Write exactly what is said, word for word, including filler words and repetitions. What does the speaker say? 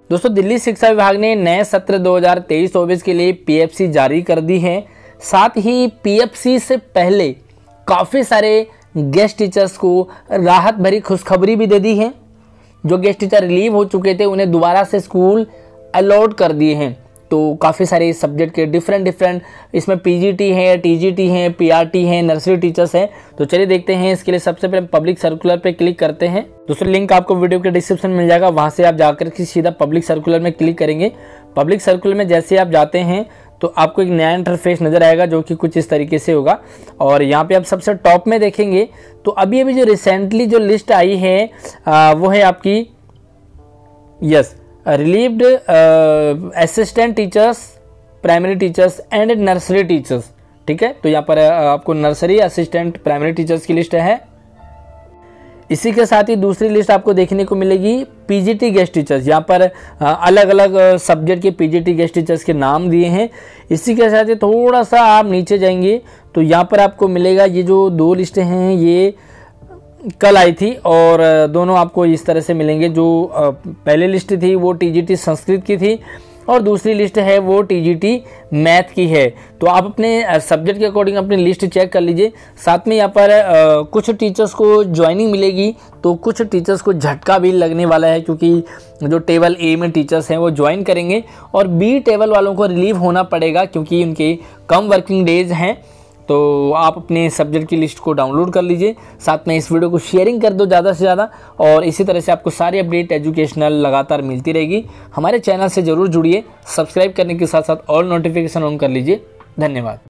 दोस्तों दिल्ली शिक्षा विभाग ने नए सत्र दो हज़ार तेईस चौबीस के लिए पीएफसी जारी कर दी है। साथ ही पीएफसी से पहले काफ़ी सारे गेस्ट टीचर्स को राहत भरी खुशखबरी भी दे दी है। जो गेस्ट टीचर रिलीव हो चुके थे उन्हें दोबारा से स्कूल अलॉट कर दिए हैं। तो काफ़ी सारे सब्जेक्ट के डिफरेंट डिफरेंट इसमें पीजीटी है, टीजीटी है, पीआरटी है, नर्सरी टीचर्स हैं। तो चलिए देखते हैं। इसके लिए सबसे पहले पब्लिक सर्कुलर पे क्लिक करते हैं। दूसरा लिंक आपको वीडियो के डिस्क्रिप्शन में मिल जाएगा, वहां से आप जाकर के सीधा पब्लिक सर्कुलर में क्लिक करेंगे। पब्लिक सर्कुलर में जैसे आप जाते हैं तो आपको एक नया इंटरफेस नजर आएगा जो कि कुछ इस तरीके से होगा। और यहाँ पे आप सबसे टॉप में देखेंगे तो अभी अभी जो रिसेंटली जो लिस्ट आई है आ, वो है आपकी yes relieved assistant teachers, primary teachers and nursery teachers. ठीक है, तो यहाँ पर uh, आपको नर्सरी असिस्टेंट प्राइमरी टीचर्स की लिस्ट है। इसी के साथ ही दूसरी लिस्ट आपको देखने को मिलेगी पीजीटी गेस्ट टीचर्स। यहाँ पर uh, अलग अलग सब्जेक्ट के पीजीटी गेस्ट टीचर्स के नाम दिए हैं। इसी के साथ ही थोड़ा सा आप नीचे जाएंगे तो यहाँ पर आपको मिलेगा ये जो दो लिस्टें हैं ये कल आई थी और दोनों आपको इस तरह से मिलेंगे। जो पहले लिस्ट थी वो टीजीटी संस्कृत की थी और दूसरी लिस्ट है वो टीजीटी मैथ की है। तो आप अपने सब्जेक्ट के अकॉर्डिंग अपनी लिस्ट चेक कर लीजिए। साथ में यहाँ पर कुछ टीचर्स को ज्वाइनिंग मिलेगी तो कुछ टीचर्स को झटका भी लगने वाला है, क्योंकि जो टेबल ए में टीचर्स हैं वो ज्वाइन करेंगे और बी टेबल वालों को रिलीव होना पड़ेगा क्योंकि उनके कम वर्किंग डेज हैं। तो आप अपने सब्जेक्ट की लिस्ट को डाउनलोड कर लीजिए। साथ में इस वीडियो को शेयरिंग कर दो ज़्यादा से ज़्यादा, और इसी तरह से आपको सारी अपडेट एजुकेशनल लगातार मिलती रहेगी। हमारे चैनल से ज़रूर जुड़िए, सब्सक्राइब करने के साथ साथ ऑल नोटिफिकेशन ऑन कर लीजिए। धन्यवाद।